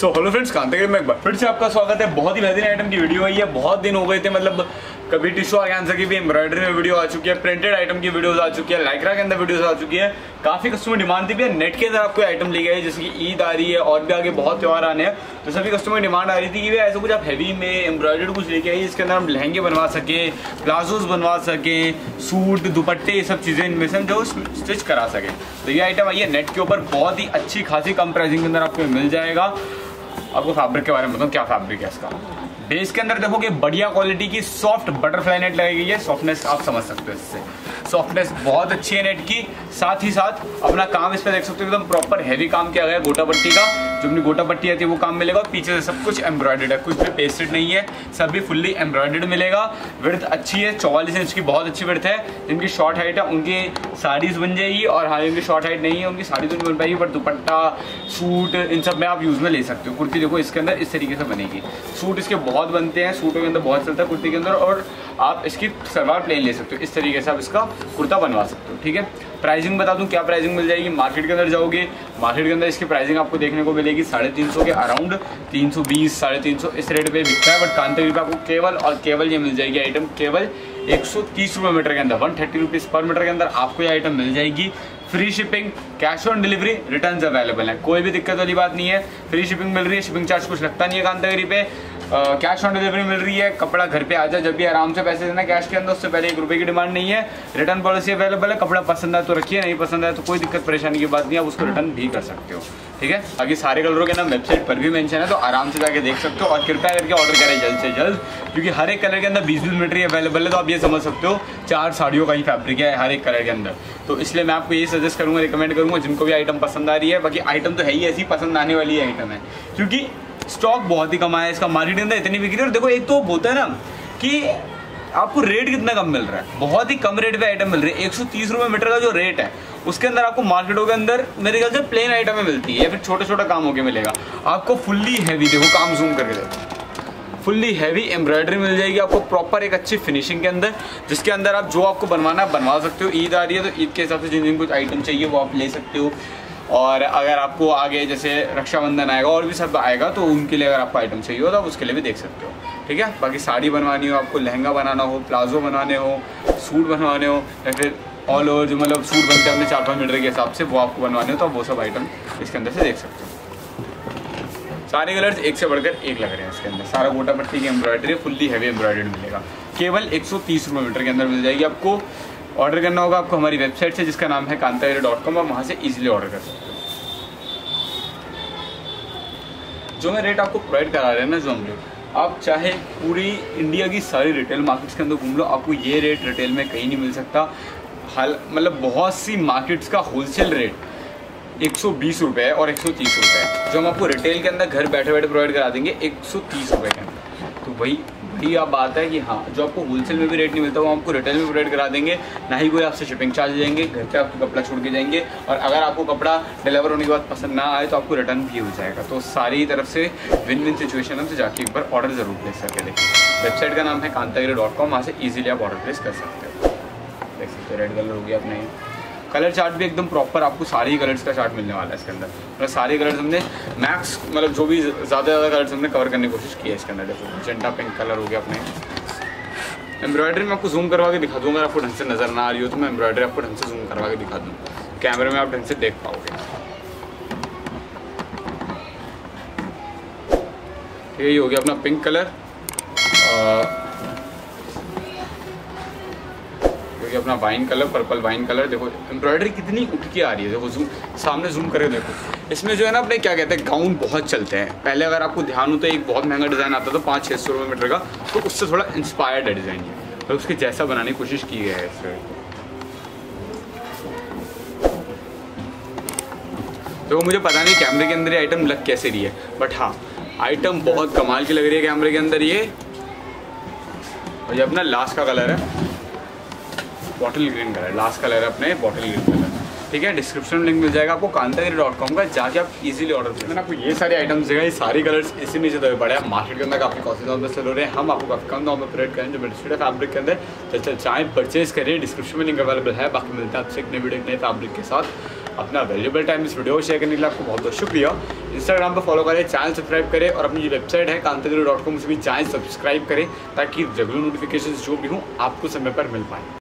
तो hello friends, Kantagiri में एक बार फिर से आपका स्वागत है। बहुत ही बेहतरीन आइटम की वीडियो है ये। बहुत दिन हो गए थे, मतलब कभी टिश्यू ऑर्गेन्जा की भी एम्ब्रॉयडरी में वीडियो आ चुकी है, प्रिंटेड आइटम की वीडियोस आ चुकी है, लाइक्रा के अंदर वीडियोस आ चुकी है। काफी कस्टमर डिमांड थी भैया नेट के अंदर आपको आइटम ली गई, जैसे कि ईद आ रही है और भी आगे बहुत त्यौहार आने हैं, तो सभी कस्टमर डिमांड आ रही थी कि भैया ऐसा कुछ आप हैवी में एम्ब्रॉयडर्ड कुछ लेके आइए जिसके अंदर हम लहंगे बनवा सके, प्लाजोज बनवा सके, सूट दुपट्टे, ये सब चीजें इनमें से जो स्टिच करा सके। तो ये आइटम आइए नेट के ऊपर बहुत ही अच्छी खासी कम प्राइसिंग के अंदर आपको मिल जाएगा। आपको फैब्रिक के बारे में बताऊं, क्या फैब्रिक है इसका। बेस के अंदर देखोगे बढ़िया क्वालिटी की सॉफ्ट बटरफ्लाई नेट लगाई गई है। सॉफ्टनेस आप समझ सकते हो, इससे सॉफ्टनेस बहुत अच्छी है नेट की। साथ ही साथ अपना काम इस पे देख सकते हो, एकदम प्रॉपर हैवी काम किया गया है गोटा पट्टी का। जो अपनी गोटा पट्टी आती है वो काम मिलेगा। पीछे से सब कुछ एम्ब्रॉयडर्ड है, कुछ भी पेस्टेड नहीं है, सब भी फुल्ली एम्ब्रॉयडर्ड मिलेगा। विड्थ अच्छी है, 44 इंच की बहुत अच्छी विड्थ है। जिनकी शॉर्ट हाइट है उनकी साड़ीज बन जाएगी, और हाँ जिनकी शॉर्ट हाइट नहीं है उनकी साड़ी तो नहीं बन पाएगी, बट दुपट्टा सूट इन सब में आप यूज में ले सकते हो। कुर्ती देखो इसके अंदर इस तरीके से बनेगी। सूट इसके बहुत बनते हैं, सूटों के अंदर बहुत चलता है कुर्ती के अंदर, और आप इसकी सलवार प्लेन ले सकते हो। इस तरीके से आप इसका कुर्ता बनवा सकते हो। ठीक है, प्राइसिंग बता दूं क्या प्राइसिंग मिल जाएगी। मार्केट के अंदर जाओगे, मार्केट के अंदर इसकी प्राइसिंग आपको देखने को मिलेगी 350 के अराउंड, 320 350 इस रेट पे बिकता है। बट कांतागिरी पे आपको केवल और केवल ये मिल जाएगी आइटम केवल 130 रुपये मीटर के अंदर, 130 रुपीज़ पर मीटर के अंदर आपको ये आइटम मिल जाएगी। Free shipping, cash on delivery, return available है, कोई भी दिक्कत वाली बात नहीं है। फ्री शिपिंग मिल रही है, शिपिंग चार्ज कुछ लगता नहीं है कांतागिरी पे। कैश ऑन डिलीवरी मिल रही है, कपड़ा घर पे आ जाए जब भी आराम से पैसे देना कैश के अंदर, उससे पहले 1 रुपये की डिमांड नहीं है। रिटर्न पॉलिसी अवेलेबल है, कपड़ा पसंद आए तो रखिए, नहीं पसंद आए तो कोई दिक्कत परेशानी की बात नहीं है, आप उसको रिटर्न भी कर सकते हो। ठीक है, बाकी सारे कलरों के नाम वेबसाइट पर भी मेंशन है, तो आराम से जाके देख सकते हो। और कृपया करके ऑर्डर करें जल्द से जल्द, क्योंकि हर एक कलर के अंदर 20-20 मीटर ही अवेलेबल है। तो आप ये समझ सकते हो 4 साड़ियों का ही फैब्रिक है हर एक कलर के अंदर। तो इसलिए मैं आपको ये सजेस्ट करूँगा, रिकमेंड करूँगा, जिनको भी आइटम पसंद आ रही है। बाकी आइटम तो है ही ऐसी पसंद आने वाली आइटम है, क्योंकि स्टॉक बहुत ही कम आया है इसका। मार्केट के अंदर इतनी बिक्री है। और देखो एक तो होता है ना कि आपको रेट कितना कम मिल रहा है, बहुत ही कम रेट पे आइटम मिल रही है। 130 रुपये मीटर का जो रेट है उसके अंदर आपको मार्केटों के अंदर मेरे ख्याल से प्लेन आइटम में मिलती है, या फिर छोटा छोटा काम होके मिलेगा। आपको फुल्ली हैवी, देखो काम जूम करके देखो, फुल्ली हैवी एम्ब्रॉयडरी मिल जाएगी आपको प्रॉपर एक अच्छी फिनिशिंग के अंदर, जिसके अंदर आप जो आपको बनवाना बनवा सकते हो। ईद आ रही है तो ईद के हिसाब से जिन जिन कुछ आइटम चाहिए वो आप ले सकते हो। और अगर आपको आगे जैसे रक्षाबंधन आएगा और भी सब आएगा तो उनके लिए अगर आपको आइटम चाहिए हो तो आप उसके लिए भी देख सकते हो। ठीक है, बाकी साड़ी बनवानी हो, आपको लहंगा बनाना हो, प्लाजो बनवाने हो, सूट बनवाने हो, या फिर ऑल ओवर जो मतलब सूट बनते हैं अपने 4-5 मीटर के हिसाब से वो आपको बनवाने हो, तो आप वो सब आइटम इसके अंदर से देख सकते हो। सारे कलर्स एक से बढ़कर एक लग रहे हैं इसके अंदर। सारा गोटा पट्टी की एम्ब्रॉयडरी फुल्ली हैवी एम्ब्रॉयडरी मिलेगा, केवल 130 रुपये मीटर के अंदर मिल जाएगी। आपको ऑर्डर करना होगा आपको हमारी वेबसाइट से, जिसका नाम है कांतागिरी.com, और वहाँ से ईजिली ऑर्डर कर सकते हो। जो मैं रेट आपको प्रोवाइड करा रहे हैं ना, जो हम लोग, आप चाहे पूरी इंडिया की सारी रिटेल मार्केट्स के अंदर घूम लो, आपको ये रेट रिटेल में कहीं नहीं मिल सकता। हाल मतलब बहुत सी मार्केट्स का होलसेल रेट 120 रुपये और 130 रुपये, जो हम आपको रिटेल के अंदर घर बैठे बैठे प्रोवाइड करा देंगे 130 रुपये के अंदर। तो वही आप बात है कि हाँ, जो आपको होलसेल में भी रेट नहीं मिलता वो आपको रिटेल में प्रोवाइड करा देंगे। ना ही कोई आपसे शिपिंग चार्ज लेंगे, घर पे आपको कपड़ा छोड़ के जाएंगे, और अगर आपको कपड़ा डिलीवर होने के बाद पसंद ना आए तो आपको रिटर्न भी हो जाएगा। तो सारी तरफ से विन विन सिचुएशन है। तो जाके एक बार ऑर्डर जरूर प्लेस करके देखिए। वेबसाइट का नाम है कांतागिरी.com, वहाँ से ईजिली आप ऑर्डर प्लेस कर सकते हो। देख सकते हो रेड कलर हो गया अपने। कलर चार्ट भी एकदम प्रॉपर आपको सारे ही कलर्स का चार्ट मिलने वाला है इसके अंदर। मतलब सारे कलर्स हमने मैक्स, मतलब जो भी ज़्यादा कलर्स हमने कवर करने की कोशिश की है इसके अंदर। देखो मैजेंटा पिंक कलर हो गया अपने। एम्ब्रॉयडरी में आपको जूम करवा के दिखा दूँगा, अगर आपको ढंग से नज़र ना आ रही हो तो मैं एम्ब्रॉयडरी आपको ढंग से जूम करवा के दिखा दूँ, कैमरे में आप ढंग से देख पाओगे। यही हो गया अपना पिंक कलर, अपना wine colour, purple wine colour. देखो एम्ब्रॉयडरी कितनी उठ के आ रही है, देखो जूम सामने जूम करके देखो। इसमें जो है ना अपने क्या कहते हैं, गाउन बहुत चलते हैं। पहले अगर आपको ध्यान हो तो एक बहुत महंगा डिज़ाइन आता था 500-600 रुपये मीटर का, तो उससे थोड़ा इंस्पायर्ड है डिज़ाइन ये, तो उसके जैसा बनाने की कोशिश की है इससे। तो मुझे पता नहीं कैमरे के अंदर ये आइटम लग कैसे रही है, बट हाँ आइटम बहुत कमाल की लग रही है कैमरे के अंदर ये। और ये अपना लास्ट का कलर है bottle green colour, last colour है अपने बॉटल ग्रीन कलर। ठीक है, डिस्क्रिप्शन में लिंक मिल जाएगा आपको कांतागिरी.com का, जाके आप इजीली ऑर्डर करें। मैंने आपको ये सारे आइटम्स देगा, ये सारे कलर्स इसी नीचे दबे पड़े हैं। मार्केट के अंदर काफ़ी कॉस्टली दाम पे सेल हो रहे हैं, हम आपको काफ़ी कम दाम पर प्रोवाइड करें जो मेडिसिन फैब्रिक के अंदर। तो चाहे परचेज करिए, डिस्क्रिप्शन में लिंक अवेलेबल है। बाकी मिलते हैं आपसे एक नई वीडियो एक नए फैब्रिक के साथ। अपना वैल्यूएबल टाइम इस वीडियो को शेयर करने के लिए आपको बहुत बहुत शुक्रिया। इंस्टाग्राम पर फॉलो करें, चैनल सब्सक्राइब करें और अपनी जो वेबसाइट है कांतागुरु.com उसे भी चैनल सब्सक्राइब करें ताकि रेगुलर नोटिफिकेशन जो भी हों आपको समय पर मिल पाए।